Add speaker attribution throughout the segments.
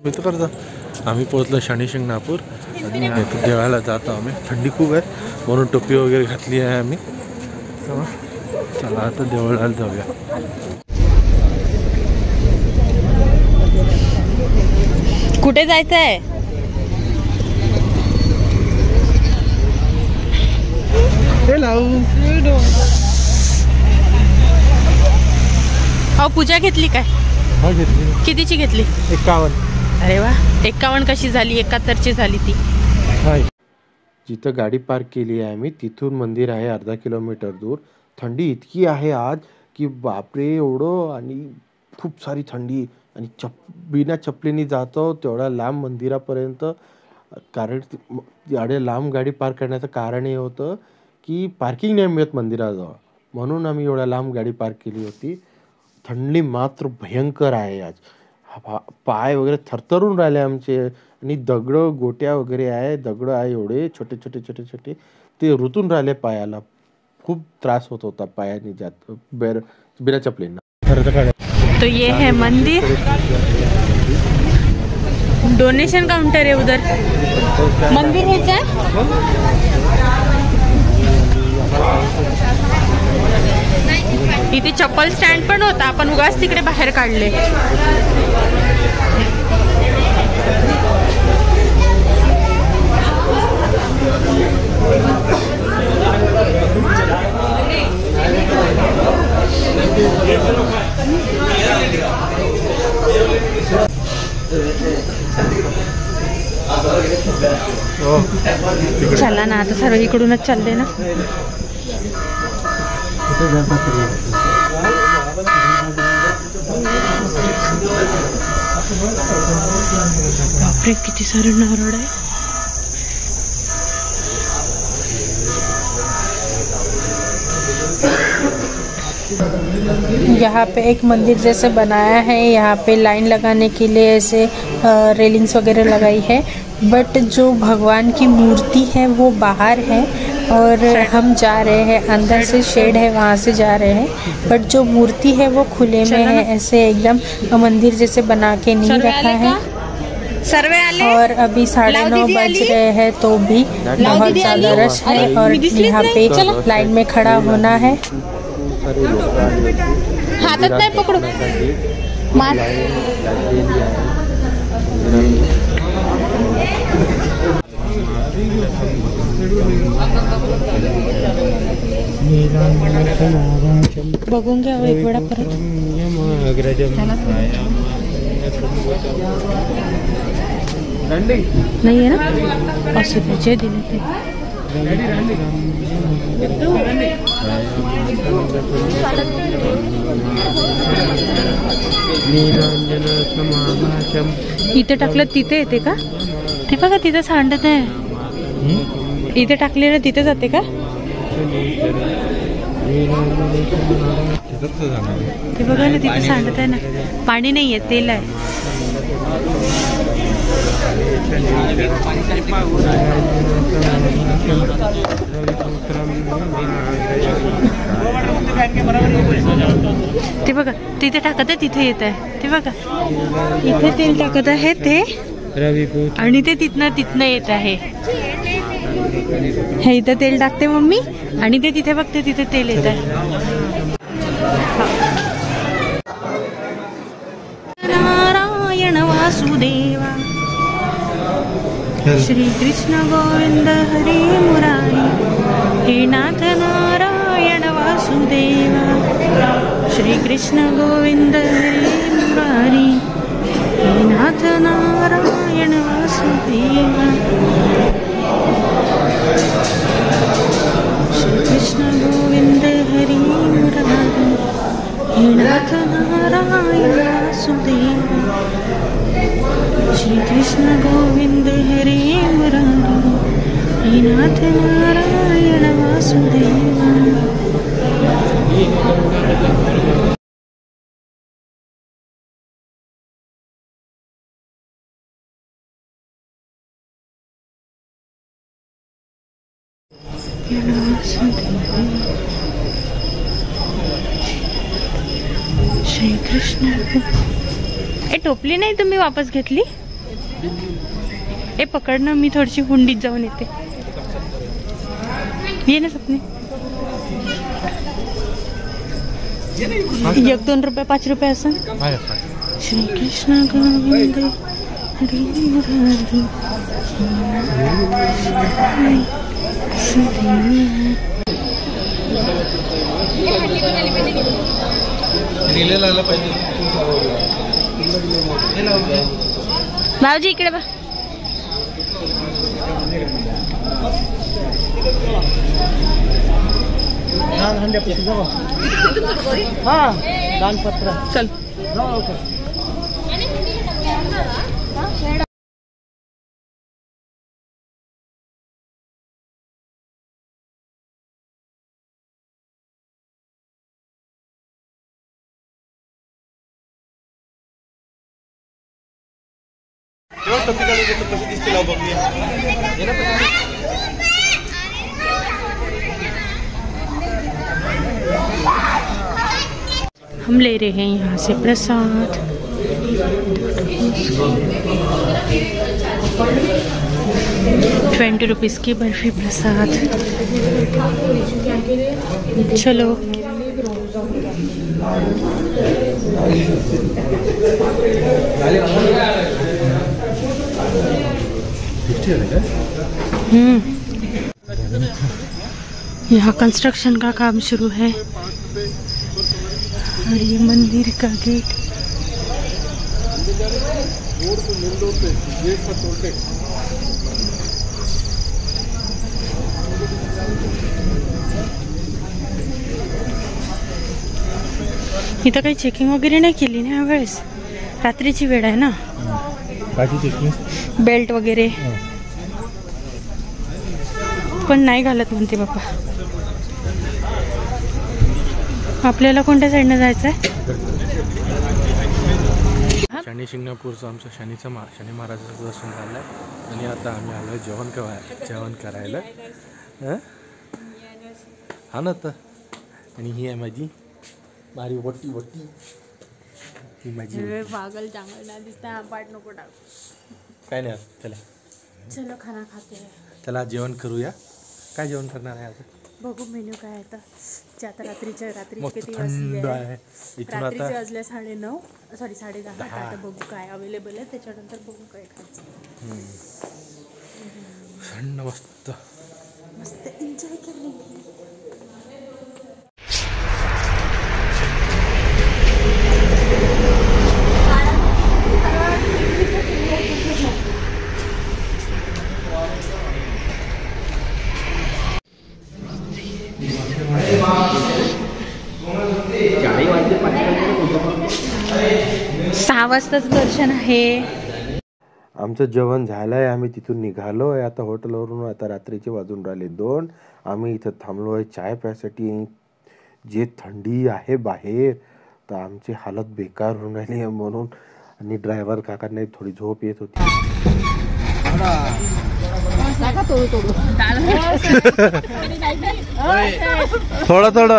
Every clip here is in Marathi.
Speaker 1: मी तर करता आम्ही पोहोचलो शनी शिंगणापूर आणि देवाला जातो आम्ही. थंडी खूप आहे म्हणून टोपी वगैरे घातली आहे आम्ही. चला आता देवळाला जाऊया.
Speaker 2: कुठे जायचं आहे? अहो पूजा घेतली काय?
Speaker 1: हा घेतली.
Speaker 2: कितीची घेतली?
Speaker 1: 51.
Speaker 2: अरे वा, 51 कशी झाली? 71ची झाली ती.
Speaker 1: जिथं गाडी पार्क केली आहे आम्ही तिथून मंदिर आहे अर्धा किलोमीटर दूर. थंडी इतकी आहे आज की बापरे एवढं, आणि खूप सारी थंडी, आणि बिना चपलीने जातो तेवढा लांब मंदिरापर्यंत. कारण एवढ्या लांब गाडी पार्क करण्याचं कारण हे होतं की पार्किंग नाही मिळत मंदिराजवळ, म्हणून आम्ही एवढ्या लांब गाडी पार्क केली होती. थंडी मात्र भयंकर आहे आज. पाय वगैरे थरथरून राहिले आमचे, आणि दगड गोट्या वगैरे आहे, दगड आहे एवढे छोटे छोटे छोटे छोटे, ते रुतून राहिले पायाला. खूप त्रास होत होता पायाने जात बिना चपलींना.
Speaker 2: तो ये है मंदिर, डोनेशन काउंटर है उधर. मंदिर है क्या? इथे चप्पल स्टँड पण होता, आपण उगाच तिकडे बाहेर काढले. चला ना आता सर्व इकडूनच चालले ना. बापरे किती सारे नारळ आहे. यहाँ पे एक मंदिर जैसे बनाया है, यहाँ पे लाइन लगाने के लिए ऐसे रेलिंग्स वगैरह लगाई है, बट जो भगवान की मूर्ति है वो बाहर है और हम जा रहे हैं, अंदर से शेड है वहाँ से जा रहे हैं, बट जो मूर्ति है वो खुले में है, ऐसे एकदम मंदिर जैसे बना के नहीं रखा है. और अभी 9:30 बज रहे हैं तो भी बहुत ज़्यादा रश है और यहाँ पे लाइन में खड़ा होना है. हातात नाही पकडू बघून घ्या एक वेळा परत. नाही आहे ना असे त्याचे दिले ते. इथे टाकलं तिथे येते का? ते बघा तिथे सांडत आहे. इथे टाकलेलं तिथे जाते का? ते बघा ना तिथे सांडत आहे ना. पाणी नाही आहे, तेल आहे. ते बघा तिथे टाकत आहे, तिथे येत आहे. ते बघा इथे तेल टाकत आहे ते, आणि ते तिथनं येत आहे. हे इथं तेल टाकते मम्मी, आणि ते तिथे बघते तिथे तेल येत आहे. नारायण वासुदेवा श्री कृष्ण गोविंद हरी मुरारी. हे नाथ नारायण वासुदेवा श्री कृष्ण गोविंद हरी मुरारी. हे नाथ नारायण वासुदेवा श्री कृष्ण गोविंद हरी मुरारी. हे नाथ नारायण वासुदेवा श्री कृष्ण गोविंद हरे मुरारी. हे नाथ नारायण वासुदेवा. श्री कृष्ण. ए टोपली नाही तुम्ही वापस घेतली? ए पकड ना, मी थोडीशी हुंडीत जाऊन येते. ये ना सपने. 1-2 रुपये 5 रुपये असं. श्रीकृष्ण गोविंद हरी मुरारी. भाऊजी इकडे बा.
Speaker 1: दानपत्र
Speaker 2: चल. हम ले रहे हैं यहाँ से प्रसाद. ₹20 की बर्फी प्रसाद. चलो. यहाँ कंस्ट्रक्शन का काम शुरू है और ये मंदिर का गेट. इथं काही चेकिंग वगैरे नाही केली ना यावेळेस. रात्रीची वेळ आहे ना. बेल्ट वगैरे पण नाही घालत म्हणते बाप्पा. आपल्याला कोणत्या साईडनं जायचं आहे?
Speaker 1: शनी शिंगणापूरचं आमचं शनी महाराजाचं दर्शन झालं आणि आता आम्ही आलो जेवण करायला. हा ना तर. आणि ही आहे माझी मारी वटी ही माझी
Speaker 2: पागल चांगला दिसता. पाठ नको टाक.
Speaker 1: काय नाही. चला
Speaker 2: खाना खाते.
Speaker 1: चला जेवण करूया. काय जेवण करणार आहे आता?
Speaker 2: बघू मेन्यू काय आहे आता. रात्री किती
Speaker 1: वाजले?
Speaker 2: रात्रीचे वाजले 9:30 सॉरी 10:30. आता बघू काय अवेलेबल आहे, त्याच्यानंतर बघू काय खायचं.
Speaker 1: थंड मस्त
Speaker 2: एन्जॉय केली. वाजताच दर्शन आहे.
Speaker 1: आमचं जेवण झालंय. आम्ही तिथून निघालोय आता हॉटेलवरून. आता रात्रीचे वाजून राहिले 2. आम्ही इथं थांबलोय चाय प्यायसाठी. जे थंडी आहे बाहेर तर आमची हालत बेकार होऊन राहिली आहे म्हणून. आणि ड्रायव्हर काकांना थोडी झोप येत होती. थोडं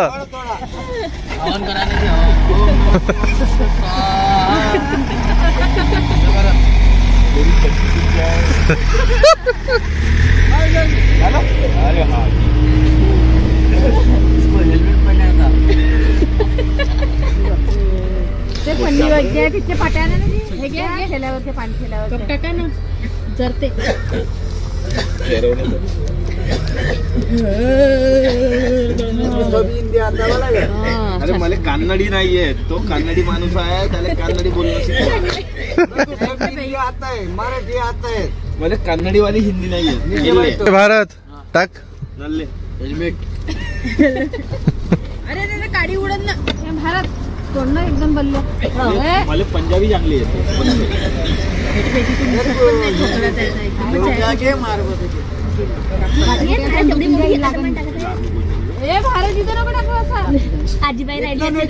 Speaker 2: टाका ना जरते.
Speaker 3: अरे मला कानडी नाहीये. तो कानडी माणूस आहे. त्याला कानडी बोलणं आता आहे. मराठी आता आहे. मला कानडी वाली हिंदी नाहीये.
Speaker 1: भारत टाक
Speaker 3: नल्ले हेल्मेट.
Speaker 2: अरे काडी उडत ना भारत. तोंड एकदम बल्लो.
Speaker 3: मला पंजाबी चांगली येते.
Speaker 2: भारत इथं नको टाकू असा. आजीबाई राहिली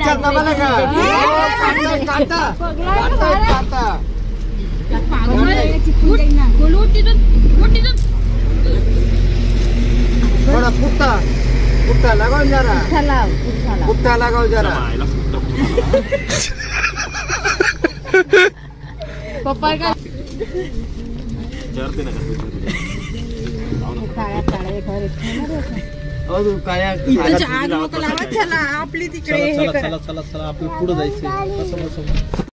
Speaker 3: थोडा पुट्टा लगाओ जरा. पुट्टा लगाओ जरा.
Speaker 2: पप्पा का
Speaker 3: विचारते ना
Speaker 2: चला आपली तिकडे
Speaker 3: चला चला चला चला आपलं पुढे जायचं कसं